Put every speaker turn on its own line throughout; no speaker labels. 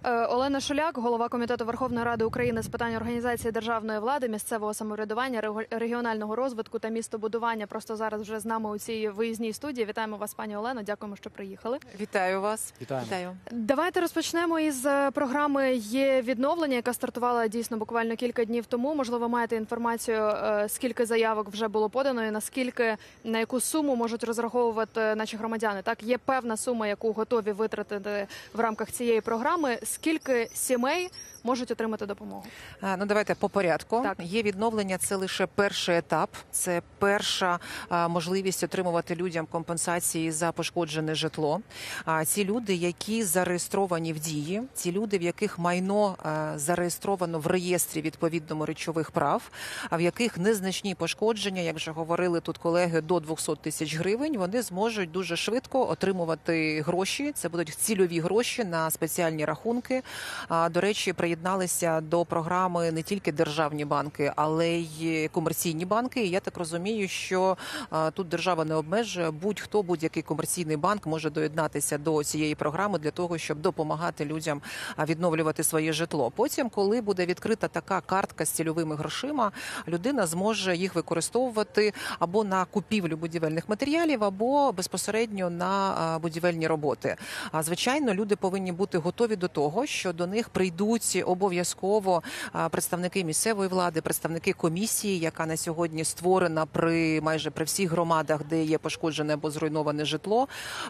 Олена Шуляк, голова Комітету Верховної Ради України з питань організації державної влади, місцевого самоврядування, регіонального розвитку та містобудування. Просто зараз вже з нами у цій виїзній студії. Вітаємо вас, пані Олено. Дякуємо, що приїхали.
Вітаю вас.
Вітаю.
Давайте розпочнемо із програми «Є відновлення», яка стартувала дійсно буквально кілька днів тому. Можливо, маєте інформацію, скільки заявок вже було подано і на яку суму можуть розраховувати наші громадяни. Так, є певна сума, яку готові витратити в рамках цієї програми. Скільки сімей можуть отримати допомогу?
Ну, давайте по порядку.
Так.
Є відновлення – це лише перший етап. Це перша можливість отримувати людям компенсації за пошкоджене житло. Ці люди, які зареєстровані в дії, ці люди, в яких майно зареєстровано в реєстрі відповідному речових прав, а в яких незначні пошкодження, як вже говорили тут колеги, до 200 тисяч гривень, вони зможуть дуже швидко отримувати гроші. Це будуть цільові гроші на спеціальні рахунки. До речі, приєдналися до програми не тільки державні банки, але й комерційні банки. І я так розумію, що тут держава не обмежує. Будь-хто, будь-який комерційний банк може доєднатися до цієї програми для того, щоб допомагати людям відновлювати своє житло. Потім, коли буде відкрита така картка з цільовими грошима, людина зможе їх використовувати або на купівлю будівельних матеріалів, або безпосередньо на будівельні роботи. Звичайно, люди повинні бути готові до того, що до них прийдуть обов'язково представники місцевої влади, представники комісії, яка на сьогодні створена майже при всіх громадах, де є пошкоджене або зруйноване житло.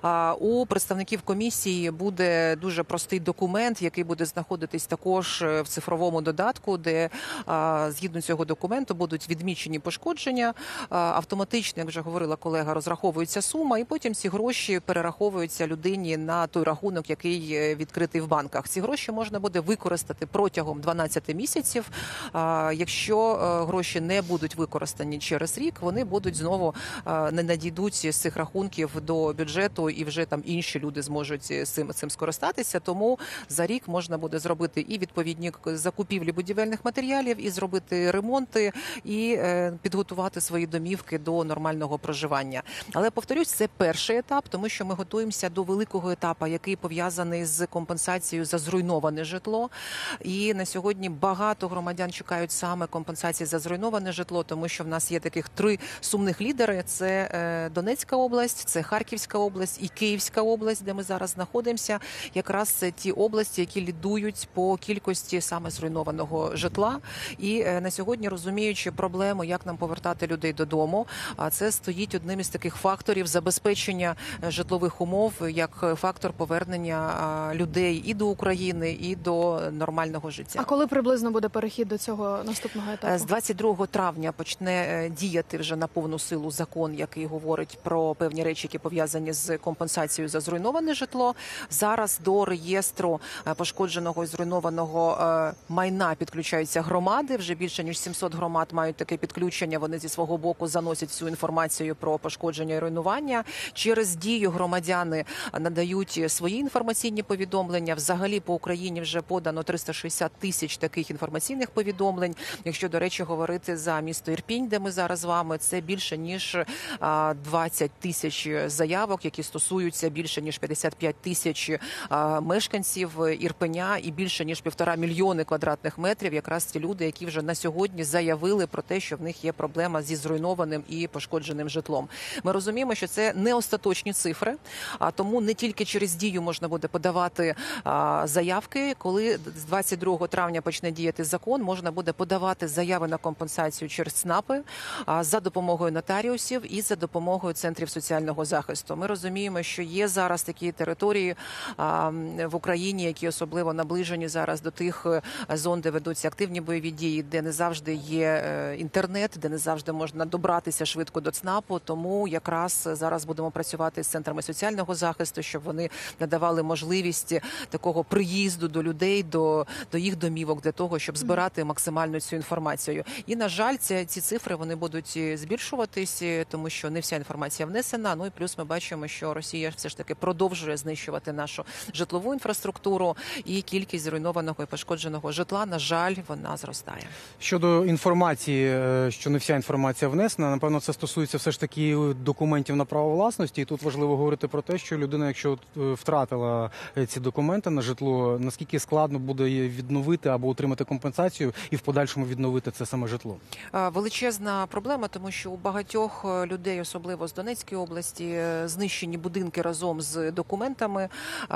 У представників комісії буде дуже простий документ, який буде знаходитись також в цифровому додатку, де згідно цього документу будуть відмічені пошкодження. Автоматично, як вже говорила колега, розраховується сума, і потім ці гроші перераховуються людині на той рахунок, який відкритий в банках. Ці гроші можна буде використати протягом 12 місяців. Якщо гроші не будуть використані через рік, вони будуть знову не надійдуть з цих рахунків до бюджету, і вже там інші люди зможуть цим скористатися. Тому за рік можна буде зробити і відповідні закупівлі будівельних матеріалів, і зробити ремонти, і підготувати свої домівки до нормального проживання. Але, повторюсь, це перший етап, тому що ми готуємося до великого етапу, який пов'язаний з компенсацією за зруйноване житло. І на сьогодні багато громадян чекають саме компенсації за зруйноване житло, тому що в нас є таких 3 сумних лідери. Це Донецька область, це Харківська область і Київська область, де ми зараз знаходимося. Якраз це ті області, які лідують по кількості саме зруйнованого житла. І на сьогодні, розуміючи проблему, як нам повертати людей додому, це стоїть одним із таких факторів забезпечення житлових умов, як фактор повернення людей і до України, і до нормального життя.
А коли приблизно буде перехід до цього наступного етапу?
З 22 травня почне діяти вже на повну силу закон, який говорить про певні речі, які пов'язані з компенсацією за зруйноване житло. Зараз до реєстру пошкодженого і зруйнованого майна підключаються громади. Вже більше ніж 700 громад мають таке підключення. Вони зі свого боку заносять всю інформацію про пошкодження і руйнування. Через дію громадяни надають свої інформаційні повідомлення. Взагалі по Україні вже подано 360 тисяч таких інформаційних повідомлень. Якщо, до речі, говорити за місто Ірпінь, де ми зараз з вами, це більше ніж 20 тисяч заявок, які стосуються більше ніж 55 тисяч мешканців Ірпеня і більше ніж 1,5 мільйони квадратних метрів. Якраз ті люди, які вже на сьогодні заявили про те, що в них є проблема зі зруйнованим і пошкодженим житлом. Ми розуміємо, що це не остаточні цифри, тому не тільки через дію можна буде подавати заявки. Коли з 22 травня почне діяти закон, можна буде подавати заяви на компенсацію через ЦНАПи за допомогою нотаріусів і за допомогою центрів соціального захисту. Ми розуміємо, що є зараз такі території в Україні, які особливо наближені зараз до тих зон, де ведуться активні бойові дії, де не завжди є інтернет, де не завжди можна добратися швидко до ЦНАПу. Тому якраз зараз будемо працювати з центрами соціального захисту, щоб вони надавали можливість такого приїзду до людей, до їх домівок, для того, щоб збирати максимально цю інформацію. І, на жаль, ці цифри вони будуть збільшуватись, тому що не вся інформація внесена. Ну і плюс ми бачимо, що Росія все ж таки продовжує знищувати нашу житлову інфраструктуру, і кількість зруйнованого і пошкодженого житла, на жаль, вона зростає.
Щодо інформації, що не вся інформація внесена, напевно, це стосується все ж таки документів на право власності. І тут важливо говорити про те, що людина, якщо втратила ці документи на житло, житло, наскільки складно буде відновити або отримати компенсацію і в подальшому відновити це саме житло?
Величезна проблема, тому що у багатьох людей, особливо з Донецької області, знищені будинки разом з документами.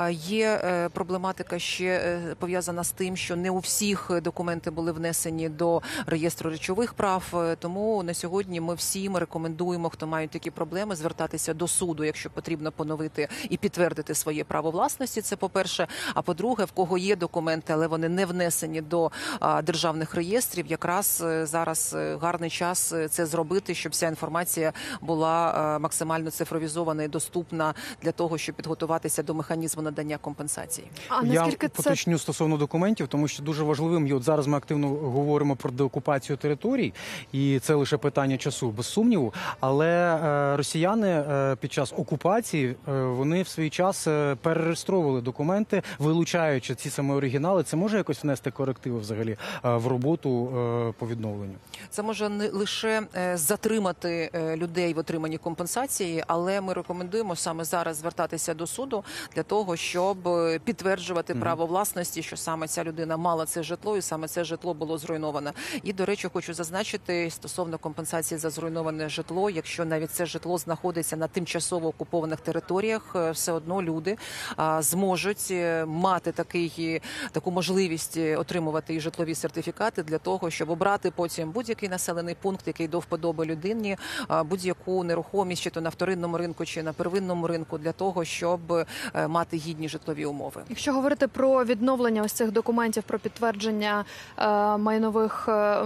Є проблематика ще пов'язана з тим, що не у всіх документи були внесені до реєстру речових прав. Тому на сьогодні ми всім рекомендуємо, хто мають такі проблеми, звертатися до суду, якщо потрібно поновити і підтвердити своє право власності. Це по-перше. А по-друге, в кого є документи, але вони не внесені до державних реєстрів, якраз зараз гарний час це зробити, щоб вся інформація була максимально цифровізована і доступна для того, щоб підготуватися до механізму надання компенсації.
А
Я
наскільки це
поточню стосовно документів, тому що дуже важливим, і от зараз ми активно говоримо про деокупацію територій, і це лише питання часу, без сумніву. Але росіяни під час окупації, вони в свій час перереєстровували документи, вилучаючи ці саме оригінали. Це може якось внести корективи взагалі в роботу по відновленню?
Це може не лише затримати людей в отриманні компенсації, але ми рекомендуємо саме зараз звертатися до суду для того, щоб підтверджувати право власності, що саме ця людина мала це житло і саме це житло було зруйноване. І, до речі, хочу зазначити стосовно компенсації за зруйноване житло, якщо навіть це житло знаходиться на тимчасово окупованих територіях, все одно люди зможуть мати таку можливість отримувати і житлові сертифікати для того, щоб обрати потім будь-який населений пункт, який до вподоби людині, будь-яку нерухомість, чи то на вторинному ринку, чи на первинному ринку, для того, щоб мати гідні житлові умови.
Якщо говорити про відновлення ось цих документів, про підтвердження майнових,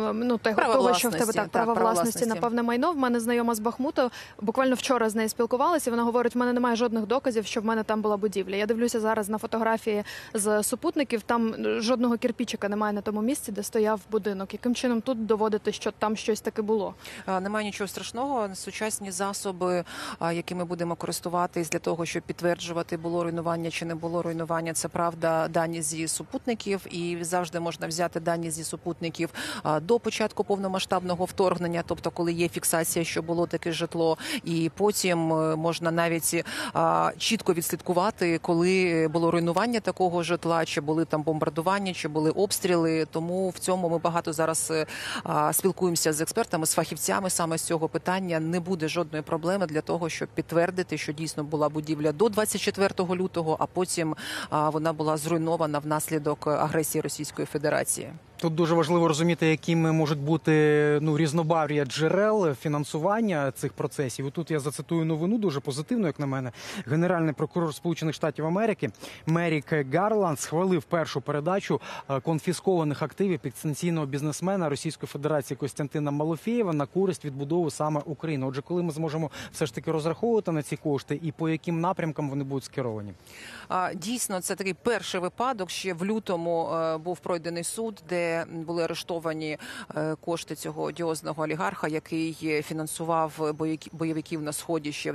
того, що в тебе права власності на певне майно, в мене знайома з Бахмуту, буквально вчора з нею спілкувалася, вона говорить, в мене немає жодних доказів, що в мене там була будівля. Я дивлюся зараз на фотографії з супутників, там жодного кирпічика немає на тому місці, де стояв будинок. Яким чином тут доводити, що там щось таке було?
Немає нічого страшного. Сучасні засоби, якими будемо користуватись для того, щоб підтверджувати, було руйнування чи не було руйнування, це правда дані зі супутників, і завжди можна взяти дані зі супутників до початку повномасштабного вторгнення, тобто коли є фіксація, що було таке житло, і потім можна навіть чітко відслідкувати, коли було руйнування такого житла, чи були там бомбардування, чи були обстріли. Тому в цьому ми багато зараз спілкуємося з експертами, з фахівцями саме з цього питання. Не буде жодної проблеми для того, щоб підтвердити, що дійсно була будівля до 24 лютого, а потім вона була зруйнована внаслідок агресії Російської Федерації.
Тут дуже важливо розуміти, якими можуть бути різнобарв'я джерел фінансування цих процесів. І тут я зацитую новину, дуже позитивну, як на мене. Генеральний прокурор Сполучених Штатів Америки Мерік Гарланд схвалив першу передачу конфіскованих активів підстанційного бізнесмена Російської Федерації Костянтина Малофєєва на користь відбудови саме України. Отже, коли ми зможемо все ж таки розраховувати на ці кошти і по яким напрямкам вони будуть скеровані?
Дійсно, це такий перший випадок. Ще в лютому був пройдений суд, де були арештовані кошти цього одіозного олігарха, який фінансував бойовиків на Сході ще в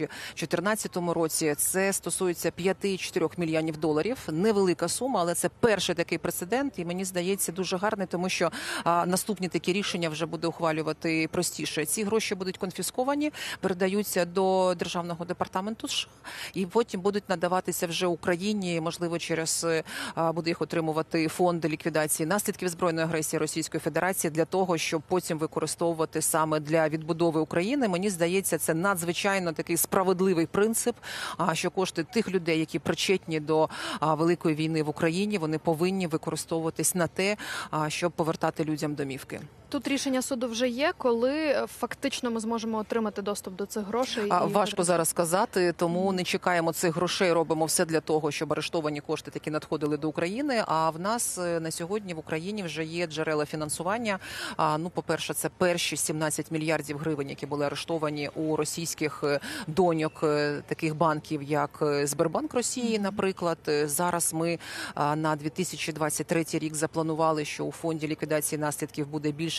2014 році. Це стосується 5-4 мільйонів доларів. Невелика сума, але це перший такий прецедент. І мені здається, дуже гарний, тому що наступні такі рішення вже буде ухвалювати простіше. Ці гроші будуть конфісковані, передаються до Державного департаменту США і потім будуть надаватися вже Україні, можливо, через буде їх отримувати фонд ліквідації наслідків збройної агресії Російської Федерації для того, щоб потім використовувати саме для відбудови України. Мені здається, це надзвичайно такий справедливий принцип, що кошти тих людей, які причетні до великої війни в Україні, вони повинні використовуватись на те, щоб повертати людям домівки.
Тут рішення суду вже є, коли фактично ми зможемо отримати доступ до цих грошей?
Важко зараз сказати, тому не чекаємо цих грошей, робимо все для того, щоб арештовані кошти таки надходили до України. А в нас на сьогодні в Україні вже є джерела фінансування. По-перше, це перші 17 мільярдів гривень, які були арештовані у російських доньок таких банків, як Сбербанк Росії, наприклад. Зараз ми на 2023 рік запланували, що у фонді ліквідації наслідків буде більше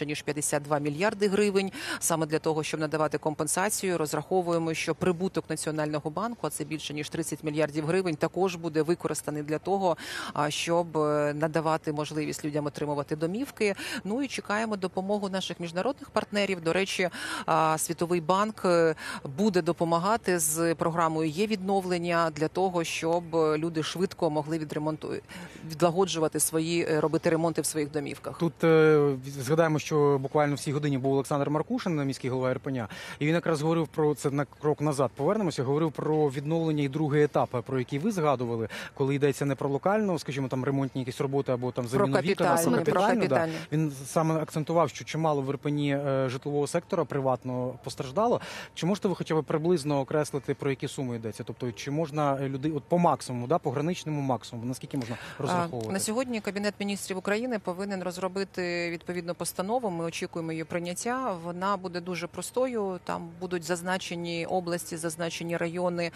більше ніж 52 мільярди гривень. Саме для того, щоб надавати компенсацію, розраховуємо, що прибуток Національного банку, а це більше ніж 30 мільярдів гривень, також буде використаний для того, щоб надавати можливість людям отримувати домівки. Ну і чекаємо допомогу наших міжнародних партнерів. До речі, Світовий банк буде допомагати з програмою «Є відновлення» для того, щоб люди швидко могли відлагоджувати робити ремонти в своїх домівках.
Тут згадаємо, що буквально в цій годині був Олександр Маркушин, міський голова Ірпеня, і він якраз говорив про це, на крок назад повернемося, говорив про відновлення і другий етап, про який ви згадували, коли йдеться не про локальну, скажімо, там ремонтні якісь роботи або там заміну вікон, а про капітальну. Да. Він саме акцентував, що чимало в Ірпені житлового сектора приватно постраждало. Чи можете ви хоча б приблизно окреслити, про які суми йдеться? Тобто, чи можна людей от по максимуму, да, по граничному максимуму, наскільки можна розраховувати?
На сьогодні Кабінет міністрів України повинен розробити відповідну постанову. Ми очікуємо її прийняття. Вона буде дуже простою. Там будуть зазначені області, зазначені райони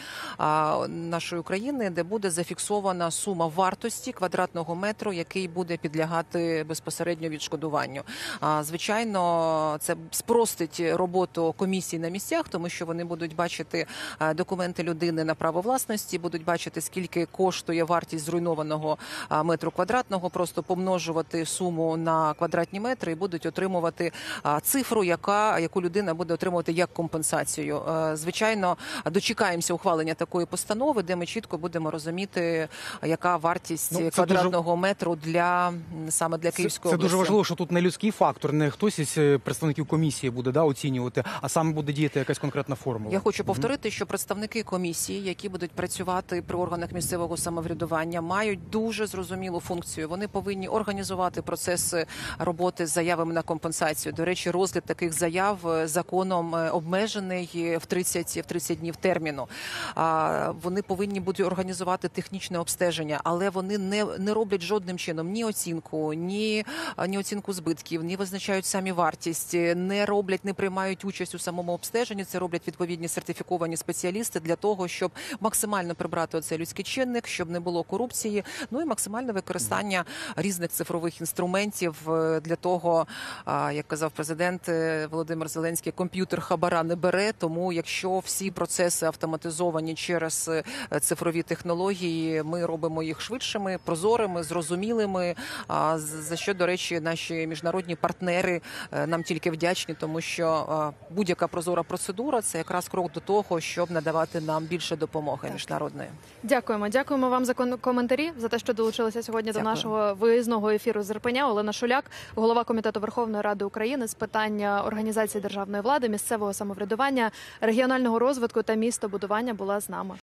нашої України, де буде зафіксована сума вартості квадратного метру, який буде підлягати безпосередньо відшкодуванню. Звичайно, це спростить роботу комісій на місцях, тому що вони будуть бачити документи людини на право власності, будуть бачити, скільки коштує вартість зруйнованого метру квадратного, просто помножувати суму на квадратні метри і будуть отримувати цифру, яку людина буде отримувати як компенсацію. Звичайно, дочекаємося ухвалення такої постанови, де ми чітко будемо розуміти, яка вартість квадратного метру саме для Київської області.
Це дуже важливо, що тут не людський фактор, не хтось із представників комісії буде оцінювати, а саме буде діяти якась конкретна формула.
Я хочу повторити, що представники комісії, які будуть працювати при органах місцевого самоврядування, мають дуже зрозумілу функцію. Вони повинні організувати процес роботи з заявами на компенсацію. До речі, розгляд таких заяв законом обмежений в 30 днів терміну. Вони повинні будуть організувати технічне обстеження, але вони не роблять жодним чином ні оцінку збитків, ні визначають самі вартість, не приймають участь у самому обстеженні. Це роблять відповідні сертифіковані спеціалісти для того, щоб максимально прибрати оцей людський чинник, щоб не було корупції, ну і максимальне використання різних цифрових інструментів для того, як казав президент Володимир Зеленський, комп'ютер хабара не бере, тому якщо всі процеси автоматизовані через цифрові технології, ми робимо їх швидшими, прозорими, зрозумілими, за що, до речі, наші міжнародні партнери нам тільки вдячні, тому що будь-яка прозора процедура – це якраз крок до того, щоб надавати нам більше допомоги міжнародної.
Дякуємо вам за коментарі, за те, що долучилися сьогодні до нашого виїзного ефіру з Ірпеня. Олена Шуляк, голова Комітету Верховної Ради України з питань організації державної влади, місцевого самоврядування, регіонального розвитку та містобудування була з нами.